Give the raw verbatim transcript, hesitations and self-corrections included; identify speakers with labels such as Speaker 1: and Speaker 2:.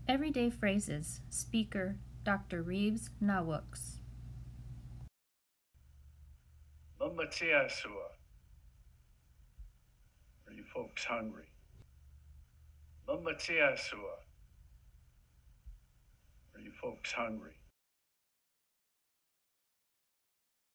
Speaker 1: Everyday phrases. Speaker, Doctor Reaves Nahwooks.
Speaker 2: Mʉmʉ, tsihasua. Are you folks hungry? Mʉmʉ, tsihasua. Are you folks hungry?